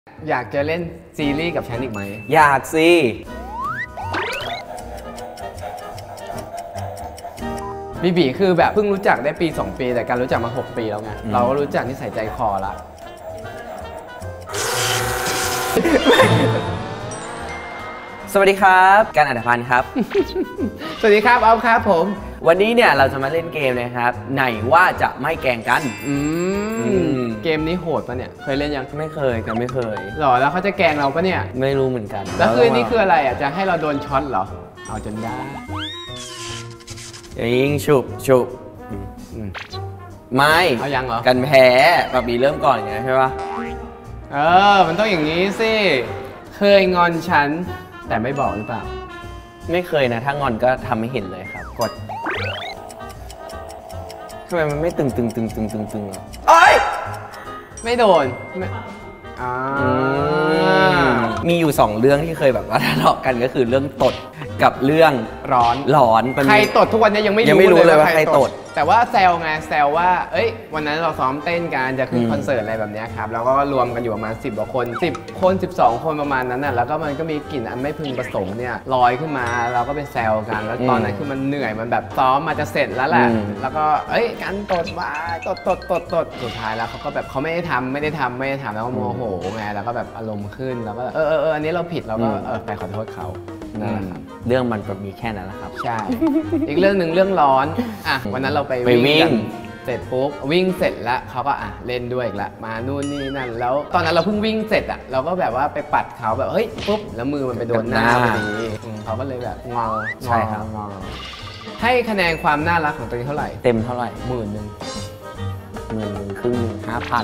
อยากจะเล่นซีรีส์กับฉันอีกไหมอยากสิบีบีคือแบบเพิ่งรู้จักได้ปี2ปีแต่การรู้จักมา6ปีแล้วไงเราก็รู้จักนิสัยใจคอละสวัสดีครับการอัฏฐพันธ์ครับสวัสดีครับเอาครับผมวันนี้เนี่ยเราจะมาเล่นเกมนะครับไหนว่าจะไม่แกล้งกันเกมนี้โหดปะเนี่ยเคยเล่นยังไม่เคยกันไม่เคยหรอแล้วเขาจะแกล้งเราปะเนี่ยไม่รู้เหมือนกันแล้วคือนี่คืออะไรอ่ะจะให้เราโดนช็อตเหรอเอาจนได้ยิงฉุบไม่เอายังเหรอกันแพ้ปะบีเริ่มก่อนอย่างเงี้ยใช่ปะมันต้องอย่างนี้สิเคยงอนฉันแต่ไม่บอกหรือเปล่าไม่เคยนะถ้างอนก็ทำให้เห็นเลยครับกดทำไมมันไม่ตึงหรอเอ้ยไม่โดนมีอยู่2เรื่องที่เคยแบบว่าทะเลาะกันก็คือเรื่องตดกับเรื่องร้อนใครตดทุกวันนี้ยังไม่รู้เลยว่าใครตดแต่ว่าแซวไงแซวว่าเอ้ยวันนั้นเราซ้อมเต้นกันจะขึ้นคอนเสิร์ตอะไรแบบนี้ครับแล้วก็รวมกันอยู่ประมาณ10 กว่าคน10 คน12 คนประมาณนั้นน่ะแล้วก็มันก็มีกลิ่นอันไม่พึงประสงค์เนี่ยลอยขึ้นมาเราก็ไปแซวกันแล้วตอนนั้นคือมันเหนื่อยมันแบบซ้อมมาจะเสร็จแล้วแหละแล้วก็เอ้ยกันตดว่าตดสุดท้ายแล้วเขาก็แบบเขาไม่ได้ทำแล้วก็โมโหไงแล้วก็แบบอารมณ์ขึ้นแล้วก็อันนี้เราผิดเราก็ไปขอโทษเขานั่นแหละครับเรื่องมันก็มีแค่นั้นแหละครับใช่อีกเรื่องหนึ่งเรื่องร้อนอ่ะวันนั้นเราไปวิ่งเสร็จปุ๊บวิ่งเสร็จแล้วเขาก็เล่นด้วยอีกละมานู่นนี่นั่นแล้วตอนนั้นเราเพิ่งวิ่งเสร็จเราก็แบบว่าไปปัดเขาแบบเฮ้ยปุ๊บแล้วมือมันไปโดนหน้าพอดีเขาก็เลยแบบงอใช่ครับให้คะแนนความน่ารักของตัวเองเท่าไหร่เต็มเท่าไหร่ 10,000 ครึ่ง5,000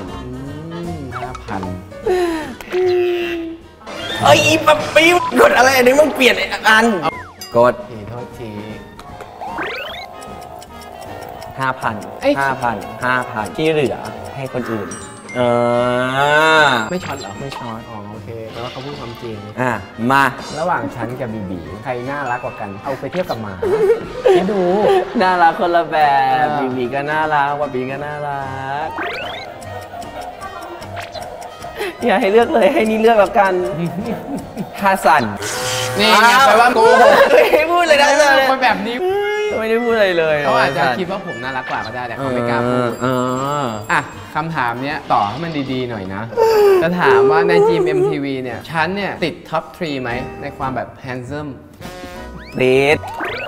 เอ้ยอีปั๊บปิ๊บกดอะไรอันนี้มึงเปลี่ยนอันกดโทษที 5,000ที่เหลือให้คนอื่นไม่ช็อตเหรอไม่ช็อตโอเคแต่ว่าเขาพูดความจริงมาระหว่างฉันกับบีบีใครน่ารักกว่ากันเอาไปเทียบกับหมาให้ดูน่ารักคนละแบบบีบีก็น่ารักว่าบีก็น่ารักอย่าให้เลือกเลยให้นี่เลือกแล้วกันฮาซันนี่แปลว่าโกหกไม่พูดเลยนะคนแบบนี้ไม่ได้พูดอะไรเลยเขาอาจจะคิดว่าผมน่ารักกว่าก็ได้แต่เขาไม่กล้าพูดคำถามเนี้ยต่อให้มันดีๆหน่อยนะจะถามว่าใน GMMTV เนี่ยฉันเนี่ยติดท็อป 3ไหมในความแบบแฮนซัมติด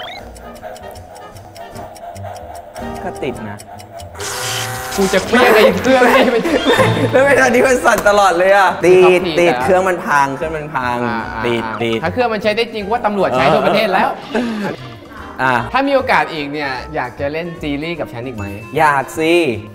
ก็ติดนะกูจะเคลียร์ไอ้เครื่องให้ไปแล้วไม่ทันที่มันสั่นตลอดเลยติดเครื่องมันพังติดถ้าเครื่องมันใช้ได้จริงว่าตำรวจใช้ทั่วประเทศแล้วถ้ามีโอกาสอีกเนี่ยอยากจะเล่นซีรีส์กับฉันอีกไหมอยากสิ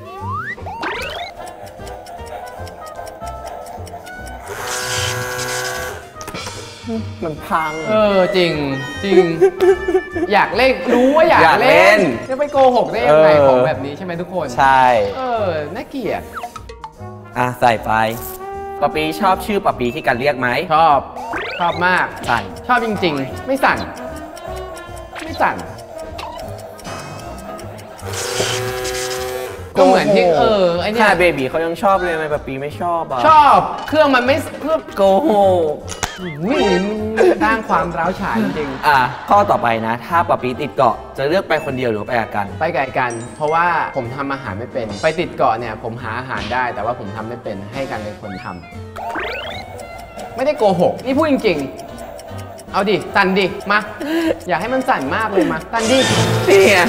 มันพังจริงอยากเล่นรู้ว่าอยากเล่นจะไปโกหกได้ยังไงของแบบนี้ใช่ไหมทุกคนใช่น่าเกลียดใส่ไปปะปีชอบชื่อปะปีที่กันเรียกไหมชอบมากสั่นชอบจริงๆไม่สั่นก็เหมือนที่ไอเนี่ยเบบีเขายังชอบเลยไหมปะปีไม่ชอบชอบเครื่องมันไม่เครื่องโกหกสร้างความร้าวฉานจริงข้อต่อไปนะถ้าปะปีติดเกาะจะเลือกไปคนเดียวหรือไปกับกันไปกับกันเพราะว่าผมทำอาหารไม่เป็นไปติดเกาะเนี่ยผมหาอาหารได้แต่ว่าผมทำไม่เป็นให้กันเป็นคนทำไม่ได้โกหกนี่พูดจริงๆเอาดิสั่นดิมาอยากให้มันสั่นมากเลยมาสั่นดิเนี่ย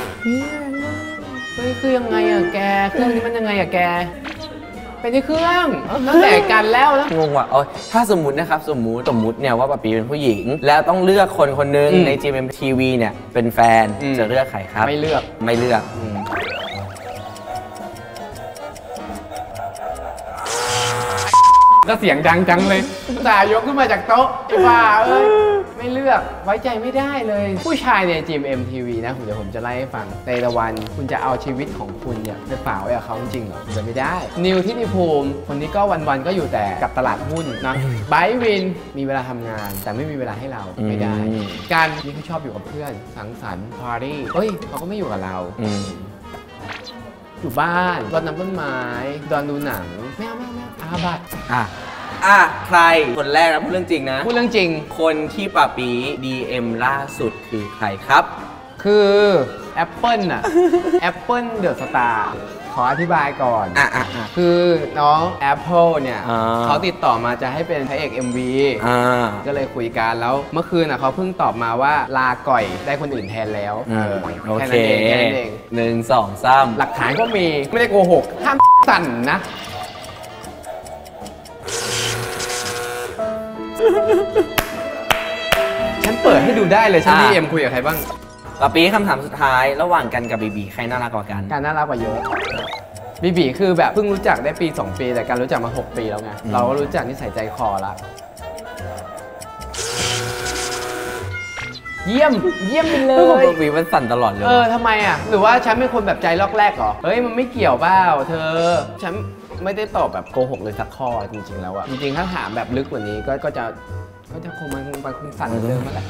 คือยังไงแกเครื่องนี้มันยังไงแกเป็นที่เครื่องตั้งแต่กันแล้วนะงงว่ะถ้าสมมตินะครับสมมติเนี่ยว่าปะปีเป็นผู้หญิงแล้วต้องเลือกคนหนึ่งใน GMMTV เนี่ยเป็นแฟนจะเลือกใครครับไม่เลือกก็เสียงดังจังเลยจ่ายกขึ้นมาจากโต๊ะไอ้บ้าไม่เลือกไว้ใจไม่ได้เลยผู้ชายใน GMMTV นะเดี๋ยวผมจะไล่ให้ฟังในละวันคุณจะเอาชีวิตของคุณเนี่ยไปฝากไว้กับเขาจริงเหรอจะไม่ได้นิวทิติภูมิคนนี้ก็วันๆก็อยู่แต่กับตลาดหุ้นนะไบวินมีเวลาทำงานแต่ไม่มีเวลาให้เราไม่ได้การนี่เขาชอบอยู่กับเพื่อนสังสรรค์ปาร์ตี้เขาก็ไม่อยู่กับเราอยู่บ้านรดน้ำต้นไม้ดอนดูหนังไม่เอาอาบัตใครคนแรกนะพูดเรื่องจริงนะพูดเรื่องจริงคนที่ป่าปี DM ล่าสุดคือใครครับคือ Apple น่ะ Apple The Star ขออธิบายก่อน คือน้อง Apple เนี่ย เขาติดต่อมาจะให้เป็นพระเอก MV ก็เลยคุยกันแล้วเมื่อคืนเขาเพิ่งตอบมาว่าลาก่อยได้คนอื่นแทนแล้วโอแค่เคนั้นเองแค่นั้นเอง 1 2 3 หลักฐานก็มีไม่ได้โกหก ห้ามสั่นนะ ฉันเปิดให้ดูได้เลยฉันดีเอ็มคุยกับใครบ้างป่าปีคำถามสุดท้ายระหว่างกันกับบีบีใครน่ารักกว่ากันการน่ารักกว่าเยอะบีบีคือแบบเพิ่งรู้จักได้ปี 2 ปีแต่การรู้จักมา 6 ปีแล้วไงเราก็รู้จักนิสัยใจคอละเยี่ยมไปเลบีบีมันสั่นตลอดเลยทำไมอ่ะหรือว่าฉันเป็นคนแบบใจลอกแรกเหรอเฮ้ยมันไม่เกี่ยวเปล่าเธอฉันไม่ได้ตอบแบบโกหกเลยสักข้อจริงๆแล้วอะจริงๆถ้าถามแบบลึกกว่านี้ก็จะคงสั่นเหมือนเดิมนั่นแหละ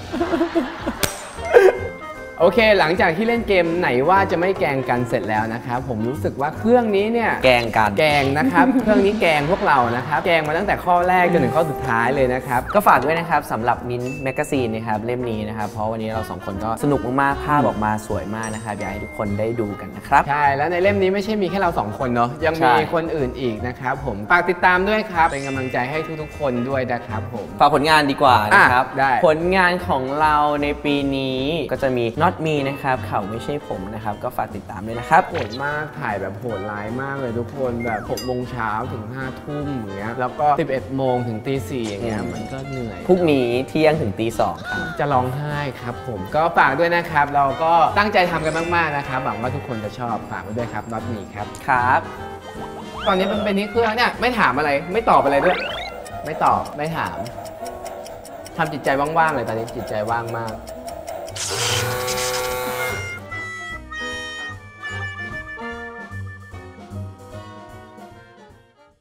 โอเคหลังจากที่เล่นเกมไหนว่าจะไม่แกล้งกันเสร็จแล้วนะครับผมรู้สึกว่าเครื่องนี้เนี่ยแกงกันแกงนะครับ เครื่องนี้แกงพวกเรานะครับแกงมาตั้งแต่ข้อแรกจนถึงข้อสุดท้ายเลยนะครับก็ฝากด้วยนะครับสำหรับมิ้นท์แมกกาซีนนะครับเล่มนี้นะครับเพราะวันนี้เรา2คนก็สนุกมากๆภาพออกมาสวยมากนะครับอยากให้ทุกคนได้ดูกันนะครับใช่แล้วในเล่มนี้ไม่ใช่มีแค่เรา2คนเนาะยังมีคนอื่นอีกนะครับผมฝากติดตามด้วยครับเป็นกำลังใจให้ทุกๆคนด้วยนะครับผมฝากผลงานดีกว่านะครับได้ผลงานของเราในปีนี้ก็จะมี Not Me นะครับเขาไม่ใช่ผมนะครับก็ฝากติดตามด้วยนะครับโหดมากถ่ายแบบโหดร้ายมากเลยทุกคนแบบ6 โมงเช้าถึง5 ทุ่มอย่างเงี้ยแล้วก็11 โมงถึงตี 4อย่างเงี้ยมันก็เหนื่อยพรุ่งนี้เที่ยงถึงตี 2ครับจะร้องไห้ครับผมก็ฝากด้วยนะครับเราก็ตั้งใจทำกันมากๆนะครับหวังว่าทุกคนจะชอบฝากไว้ด้วยครับ Not Me ครับครับตอนนี้มันเป็นที่เครื่องเนี่ยไม่ถามอะไรไม่ตอบอะไรด้วยไม่ตอบไม่ถามทำจิตใจว่างๆเลยตอนนี้จิตใจว่างมาก